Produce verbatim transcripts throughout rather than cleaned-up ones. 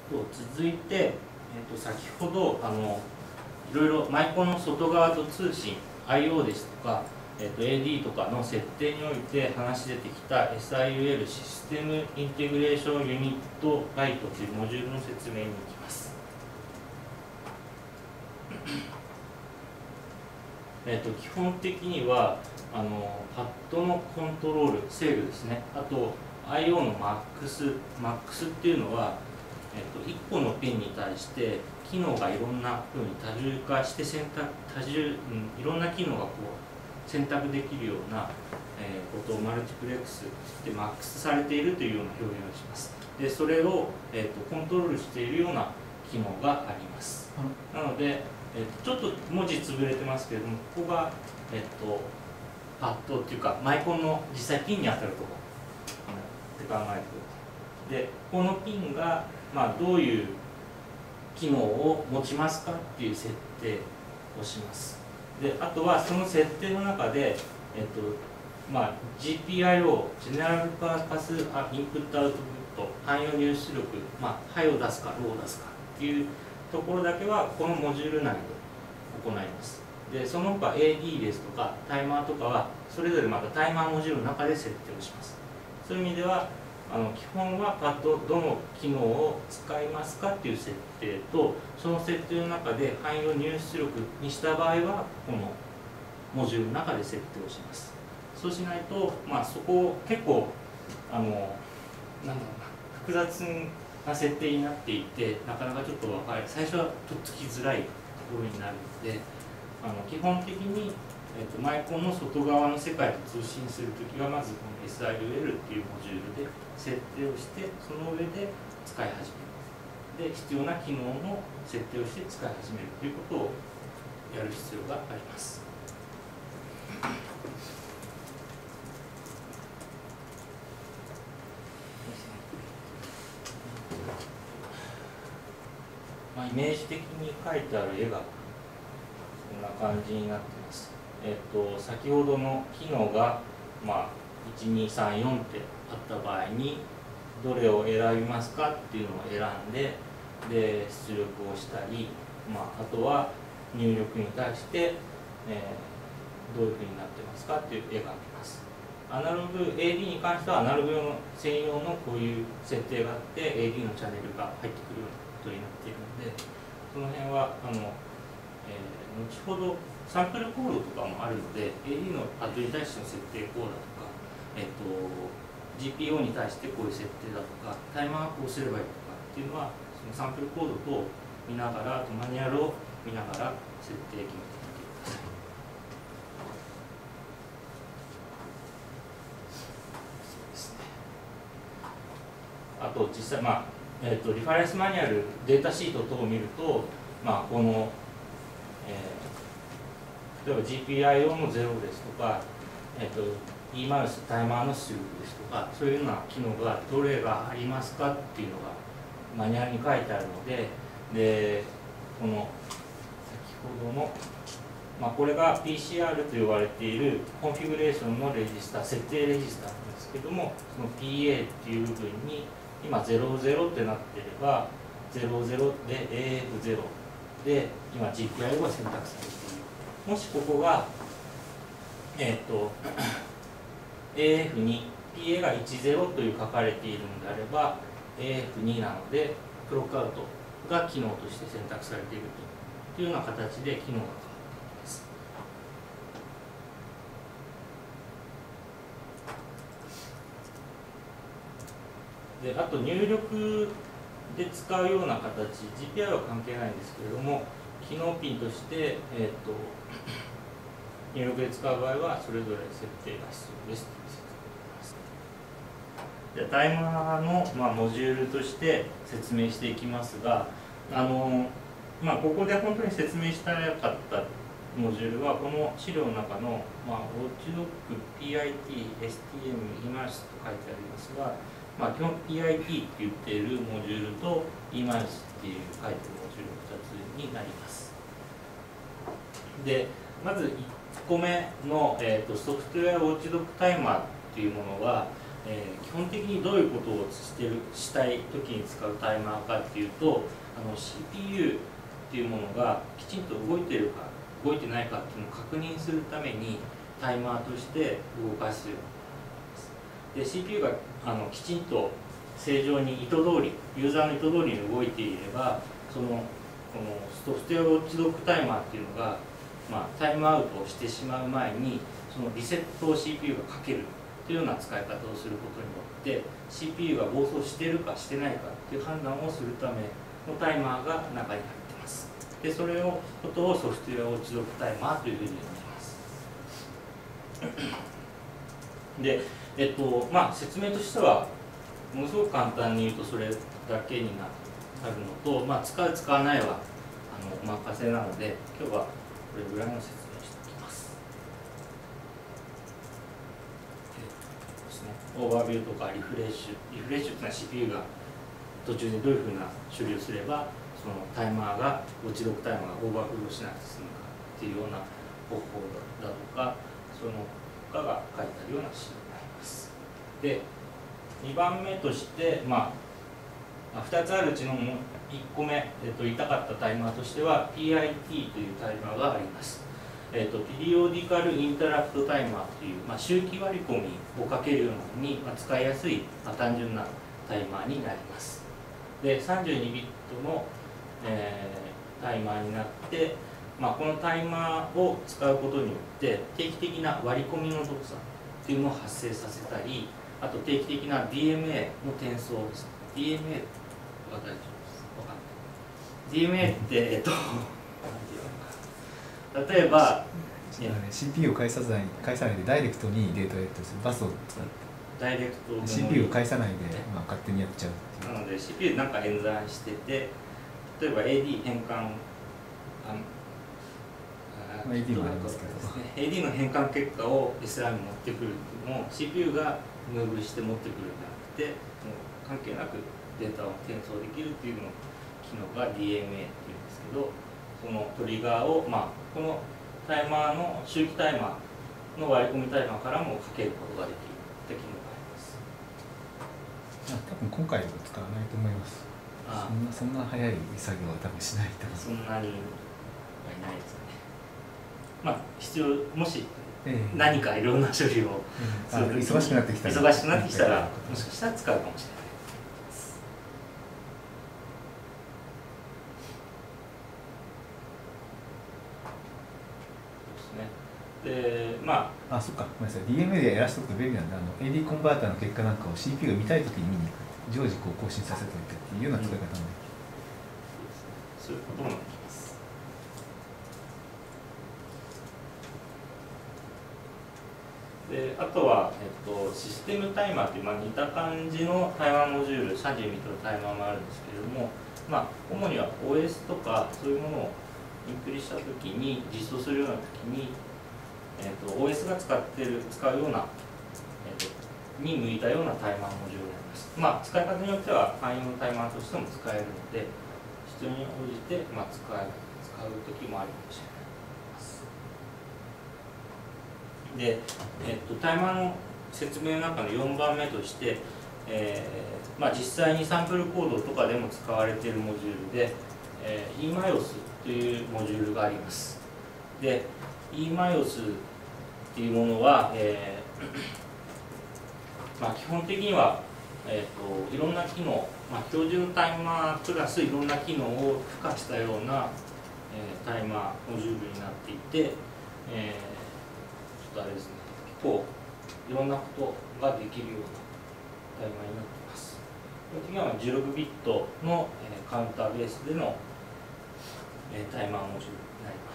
続いて、えー、と先ほどあのいろいろマイコンの外側と通信 アイオー ですとか、えー、と エーディー とかの設定において話出てきた エスアイユーエル システムインテグレーションユニットライトというモジュールの説明に行きます。えー、と基本的にはあのパッドのコントロール制御ですね。あと アイオー の マックス マックス っていうのは、えー、といっこのピンに対して機能がいろんなふうに多重化して選択多重、うん、いろんな機能がこう選択できるような、えー、ことをマルチプレックスでマックスされているというような表現をします。でそれを、えー、とコントロールしているような機能があります。なので、えー、とちょっと文字潰れてますけれども、ここが、えー、とパッドっていうかマイコンの実際ピンに当たるところって考えてください。でこのピンが、まあ、どういう機能を持ちますかっていう設定をします。であとはその設定の中で、えっとまあ、ジーピーアイオー ジェネラルパーパスインプットアウトプット汎用入出力、まあ、ハイを出すかローを出すかっていうところだけはこのモジュール内で行います。でその他 エーディー ですとかタイマーとかはそれぞれまたタイマーモジュールの中で設定をします。そういう意味ではあの基本はパッドどの機能を使いますかっていう設定と、その設定の中で汎用入出力にした場合はこのモジュールの中で設定をします。そうしないと、まあ、そこ結構あのなんだろうな複雑な設定になっていて、なかなかちょっと分かり最初はとっつきづらいところになるので、あの基本的にえー、とマイコンの外側の世界と通信するときはまずこの エスアイユーエル っていうモジュールで設定をして、その上で使い始める。で必要な機能の設定をして使い始めるということをやる必要があります。まあ、イメージ的に書いてある絵がこんな感じになってます。えっと、先ほどの機能が、まあ、いちにさんよんってあった場合にどれを選びますかっていうのを選んで、で出力をしたり、まあ、あとは入力に対して、えー、どういうふうになってますかっていう絵があります。アナログ エーディー に関してはアナログ用の専用のこういう設定があって エーディー のチャンネルが入ってくるようなことになっているので、その辺はあの、えー、後ほどサンプルコードとかもあるので エーディー のパッドに対しての設定コードとか、えっと、ジーピーオー に対してこういう設定だとかタイマーこうすればいいとかっていうのはそのサンプルコードと見ながらマニュアルを見ながら設定決めてみてください。そうですね。あと実際、まあえっと、リファレンスマニュアルデータシート等を見ると、まあ、この、えー例えば ジーピーアイオー のゼロですとか、えっと、イーマウスタイマーの出力ですとか、そういうような機能がどれがありますかっていうのがマニュアルに書いてあるので、でこの先ほどの、まあ、これが ピーシーアール と呼ばれているコンフィグレーションのレジスタ、設定レジスタなんですけども、その ピーエー っていう部分に今ゼロゼロってなっていれば、ゼロゼロで エーエフゼロ で今 ジーピーアイオー が選択されている。もしここが、えー、と エーエフに ピーエー がいちゼロという書かれているのであれば エーエフに なのでクロックアウトが機能として選択されているというような形で機能が変わっていきます。であと入力で使うような形、 ジーピーアイ は関係ないんですけれども、機能ピンとして、えー、と入力で使う場合はそれぞれ設定が必要ですという説明です。でタイマーの、まあ、モジュールとして説明していきますが、あの、まあ、ここで本当に説明したかったモジュールはこの資料の中の、まあ、ウォッチドッグ ピーアイティー、エスティーエム、イマウスと書いてありますが、まあ、基本 ピーアイティー って言っているモジュールと イマウスっていう書いているモジュールのふたつになります。でまずいっこめの、えー、とソフトウェアウォッチドッグタイマーっていうものは、 えー、基本的にどういうことをしてるしたい時に使うタイマーかっていうと、あの シーピーユー っていうものがきちんと動いてるか動いてないかっていうのを確認するためにタイマーとして動かすようになります。で シーピーユー があのきちんと正常に意図通りユーザーの意図通りに動いていれば、そのこのソフトウェアウォッチドッグタイマーっていうのが、まあ、タイムアウトをしてしまう前にそのリセットを シーピーユー がかけるというような使い方をすることによって シーピーユー が暴走しているかしてないかという判断をするためのタイマーが中に入っています。でそれをことをソフトウェアウォッチドッグタイマーというふうに呼んでいます。で、えっとまあ、説明としてはものすごく簡単に言うとそれだけになるのと、まあ、使う使わないはあのお任せなので今日はこれぐらいの説明をしておきます。ですね、オーバービューとかリフレッシュリフレッシュというのは シーピーユー が途中でどういうふうな処理をすればそのタイマーがウォッチドッグタイマーがオーバーフローしなくて済むかっていうような方法だとかその他が書いてあるような資料になります。でにばんめとして、まあ、ふたつあるうちのいっこめ、えっと、言いたかったタイマーとしては ピーアイティー というタイマーがあります。えっと、ピリオディカルインタラクトタイマーという、まあ、周期割り込みをかけるように、まあ、使いやすい、まあ、単純なタイマーになります。でさんじゅうにビットの、えー、タイマーになって、まあ、このタイマーを使うことによって定期的な割り込みの動作というのを発生させたり、あと定期的な ディーエムエー の転送です。ディーエムエー は大丈夫です。わかんない。ディーエムエー って、えっと、例えば、 ね、シーピーユー を返さない返さないでダイレクトにデータをやってバスを使ってダイレクトシーピーユー を返さないで、まあ、勝手にやっちゃうっていう。 なので シーピーユー なんか演算してて、例えば エーディー 変換あまあ、エーディー もありますけど、 エーディー の変換結果を エスラー に持ってくるっていうのも シーピーユー がムーブして持ってくるんじゃなくて、もう関係なくデータを転送できるっていうの機能が ディーエムエー っていうんですけど、そのトリガーを、まあ、このタイマーの周期タイマーの割り込みタイマーからもかけることができるって機能があります。 多分今回は使わないと思います。ああ、そんなそんな早い作業は多分しないと思う。 そんなにはいないですね。まあ必要もし何かいろんな処理をする、忙しくなってきたら忙しくなってきたらもしかしたら使うかもしれない。でまあ、あ、そっか、ごめんなさい、ディーエムエー でやらせておくと便利なんで、あの エーディー コンバーターの結果なんかを シーピーユー が見たいときに見に行く、常時こう更新させておいてっていうような使い方もできる、うん、 そういうこともできます。であとは、えっと、システムタイマーという、まあ、似た感じのタイマーモジュールさんじゅうビットのタイマーもあるんですけれども、まあ、主には オーエス とかそういうものをインプリしたときに実装するようなときに、えー、と オーエス が使ってる使うような、えー、とに向いたようなタイマーモジュールになります。まあ、使い方によっては汎用のタイマーとしても使えるので、必要に応じて、まあ、使え使うときもあるかもしれない。で、えっと、タイマーの説明の中のよんばんめとして、えーまあ、実際にサンプルコードとかでも使われているモジュールで、えー、イーマイオス というモジュールがあります。で、イーマイオス っていうものは、えーまあ、基本的には、えーと、いろんな機能、まあ、標準タイマープラスいろんな機能を付加したような、えー、タイマーモジュールになっていて、えーあれですね、結構いろんなことができるようなタイマーになっています。基本的にはじゅうろくビットの、えー、カウンターベースでの、えー、タイマーモジュールになります。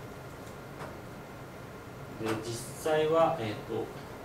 で、実際は、えーと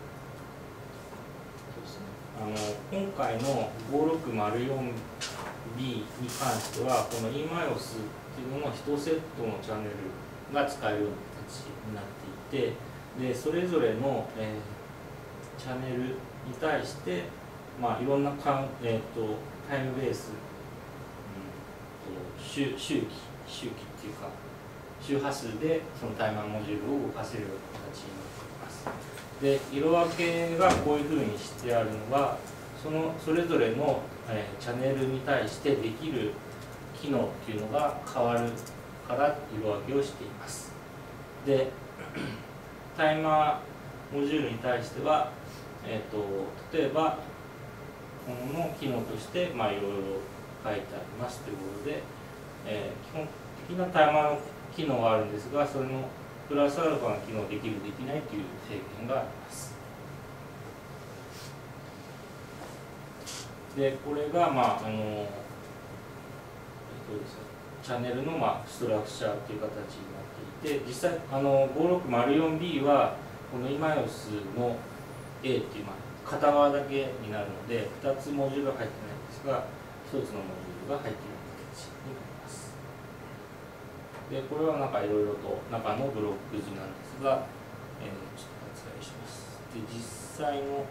そうですね、あの今回のごろくまるよんビー に関しては、この イーマイオス っていうののいちセットのチャンネルが使えるような形になっていて、でそれぞれの、えー、チャンネルに対して、まあ、いろんなかん、えー、とタイムベース、うん、と周周期周期っていうか周波数でそのタイマーモジュールを動かせるような形になっています。で色分けがこういうふうにしてあるのがそのそれぞれの、えー、チャンネルに対してできる機能っていうのが変わるから色分けをしています。でタイマーモジュールに対しては、えー、と例えばこの機能としてまあいろいろ書いてありますということで、えー、基本的なタイマーの機能はあるんですが、それのプラスアルファの機能できるできないという制限があります。でこれがまああの、えっとですね、チャンネルのまあストラクチャーという形になっていて、実際あの ごろくまるよんビー はこのイマイオスの A っていう、まあ、片側だけになるのでふたつモジュールが入ってないんですがひとつのモジュールが入っている形になります。でこれはなんかいろいろと中のブロック図なんですが、えー、ちょっとお伝えします。で実際の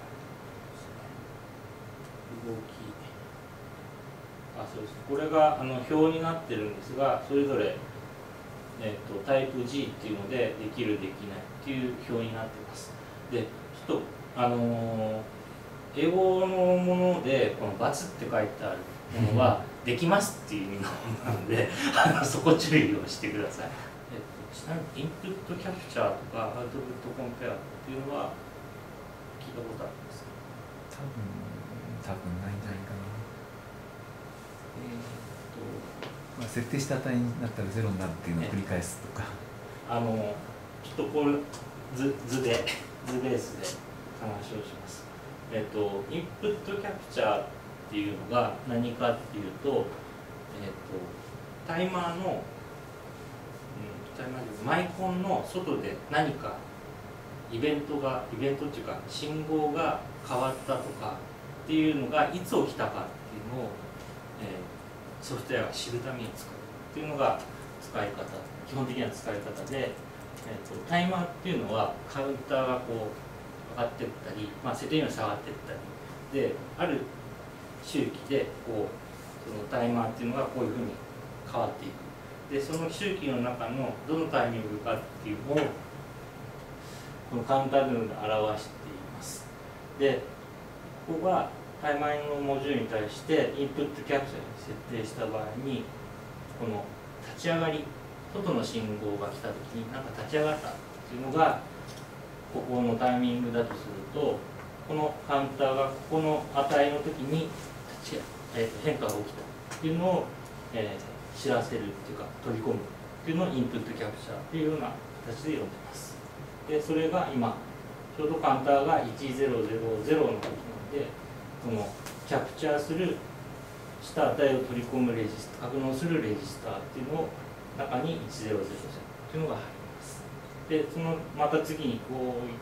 動き、あそうです、これがあの表になってるんですが、それぞれ、えー、とタイプ G っていうのでできるできないっていう表になっています。でちょっとあのー、英語のものでこの×って書いてあるものはできますっていう意味のものなのでそこ注意をしてください。えっと、ちなみにインプットキャプチャーとかアウトプットコンペアっていうのは聞いたことありますか？ 多分多分ないんじゃないかな。 えー、っとまあ、設定した値になったらゼロになるっていうのを繰り返すとか、 あのちょっとこれ図図で図ベースで話をします。えっとインプットキャプチャーっていうのが何かっていうと、えっとタイマーの、うん、タイマーでマイコンの外で何かイベントがイベントっていうか信号が変わったとかっていうのがいつ起きたかっていうのを、えー、ソフトウェアが知るために使うっていうのが使い方、基本的な使い方で、えー、とタイマーっていうのはカウンターがこう上がっていったり、まあ、設定には下がっていったりで、ある周期でこうそのタイマーっていうのがこういうふうに変わっていく。でその周期の中のどのタイミングかっていうのをこのカウンターというので表しています。でここがタイマーのモジュールに対してインプットキャプチャーに設定した場合に、この立ち上がり、外の信号が来た時になんか立ち上がったっていうのがここのタイミングだとすると、このカウンターがここの値の時に立ち、えー、変化が起きたっていうのを、えー、知らせるっていうか取り込むっていうのをインプットキャプチャーっていうような形で呼んでいます。でそれが今ちょうどカウンターがいちゼロゼロゼロの時なので、このキャプチャーするした値を取り込むレジスター、格納するレジスターっていうのを中にいちゼロゼロゼロっていうのが入ります。でそのまた次にこういって、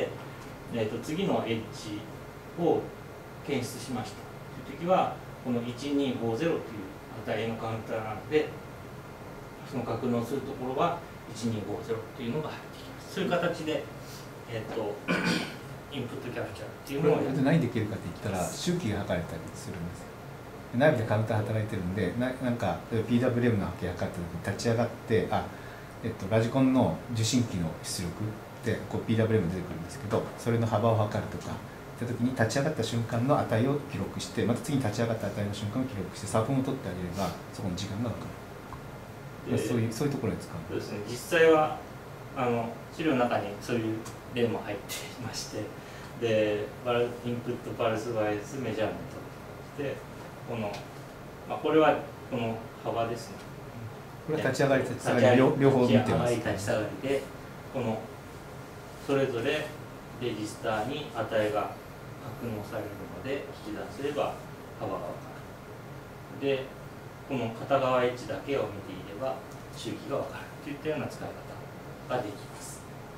えー、と次のエッジを検出しましたという時はこのいちにごゼロという値のカウンターなので、その格納するところはいちにごゼロというのが入ってきます。そういう形で、えー、とインプットキャプチャーっていうのをこれ何できるかって言ったら周期が測れたりするんですよ。内部でカウンター働いてるんで、ななんか ピーダブリューエム の波形測った時に立ち上がって、あ、えっと、ラジコンの受信機の出力でこう ピーダブリューエム 出てくるんですけど、それの幅を測るとかいった時に立ち上がった瞬間の値を記録して、また次に立ち上がった値の瞬間を記録して差分を取ってあげればそこの時間が分かる。そういうそういうところで使う。 そうですね。実際はあの資料の中にそういう例も入っていまして、でインプットパルスワイズメジャーメントで、この、まあ、これはこの幅ですね。 これは立ち上がり立ち下がり 両, 両方見てます。 立ち上がり立ち下がりで、このそれぞれレジスターに値が格納されるので引き出せれば幅が分かる。でこの片側エッジだけを見ていれば周期が分かるといったような使い方ができます。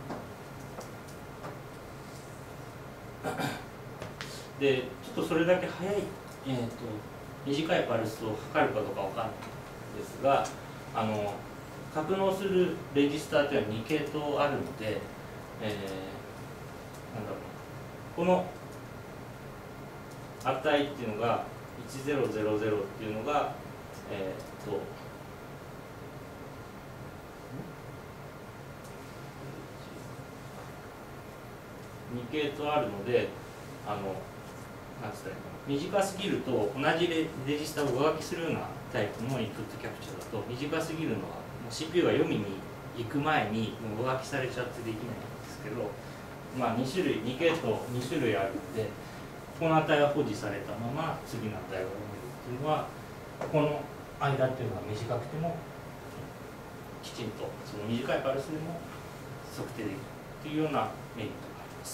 でちょっとそれだけ速い、えー、と短いパルスを測るかどうかわかんないんですが、あの格納するレジスターというのはに系統あるので、えー、なんだろう、この値っていうのがいちゼロゼロゼロっていうのが、えー、とに系統あるので、あのなんつったらいいのかな、短すぎると同じレレジスタを上書きするようなタイプのインプットキャプチャーだと、短すぎるのは シーピーユー が読みに行く前にもう上書きされちゃってできないんですけど、まあ、に種類に系統に種類あるので、この値が保持されたまま次の値が読めるっていうのは、この間っていうのは短くてもきちんとその短いパルスでも測定できるっていうようなメリットがあります。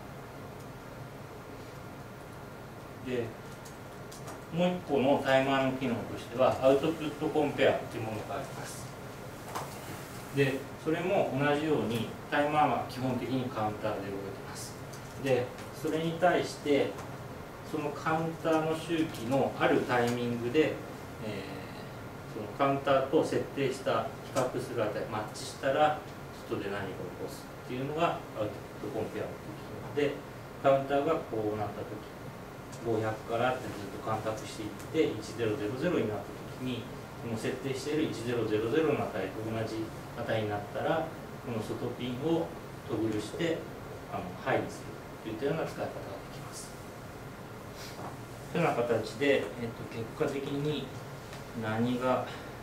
でもう一個のタイマーの機能としてはアウトプットコンペアというものがあります。でそれも同じようにタイマーは基本的にカウンターで動いてます。でそれに対してそのカウンターの周期のあるタイミングで、えー、そのカウンターと設定した比較する値マッチしたら外で何かを起こすっていうのがアウトプットコンペアの機能で、カウンターがこうなった時ごひゃくからってずっと間隔していっていちぜろぜろぜろになった時に、この設定しているいちぜろぜろぜろの値と同じ値になったら、この外ピンをトグルしてあのハイにするといったような使い方ができます。というような形で、えっと、結果的に何が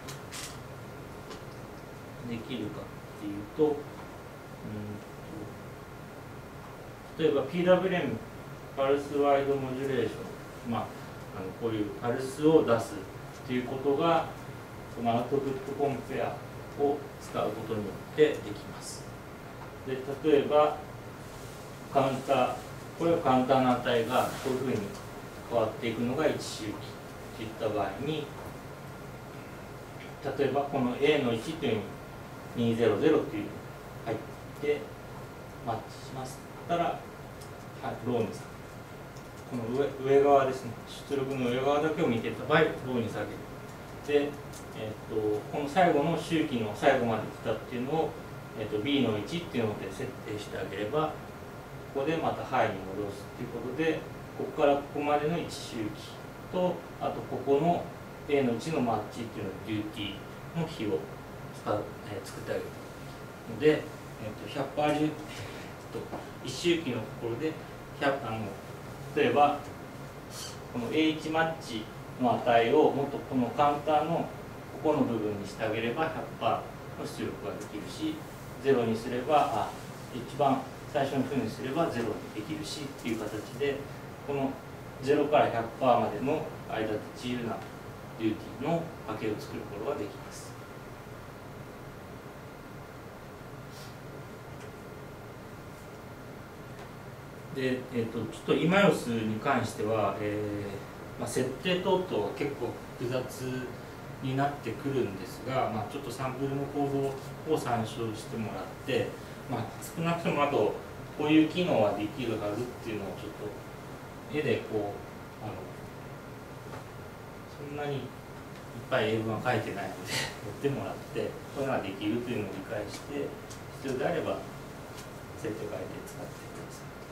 できるかっていうと、うんと例えば ピーダブリューエム パルスワイドモジュレーション、まあ、あのこういうパルスを出すということが、このアウトプットコンペアを使うことによってできます。で例えばカウンター、これはカウンターの値がこういうふうに変わっていくのがいち周期といった場合に、例えばこの エー のいちというにひゃくというのに入ってマッチしますったら、はい、ローに下げる。この 上, 上側ですね、出力の上側だけを見ていた場合、ローに下げる。で、えー、とこの最後の周期の最後まで来たっていうのを、えー、と ビー のいちっていうので設定してあげれば、ここでまたハイに戻すっていうことで、ここからここまでのいち周期と、あとここの エー のいちのマッチっていうのをデューティーの比を使う、えー、作ってあげるので、えー、と ひゃくパーセント、えー、といち周期のところでひゃくあの例えばこの エーワン マッチの値をもっとこのカウンターのここの部分にしてあげれば ひゃくパーセント の出力ができるし、ゼロにすればあ一番最初の風にすればゼロにできるしっていう形で、このゼロから ひゃくパーセント までの間で自由なデューティーの波形を作ることができます。で、えー、とちょっとイマヨスに関しては、えーまあ、設定等々は結構複雑になってくるんですが、まあ、ちょっとサンプルのコードを参照してもらって、まあ、少なくともあとこういう機能はできるはずっていうのをちょっと絵でこうあのそんなにいっぱい英文は書いてないのでやってもらって、こういうのができるというのを理解して、必要であれば設定変えて使ってください。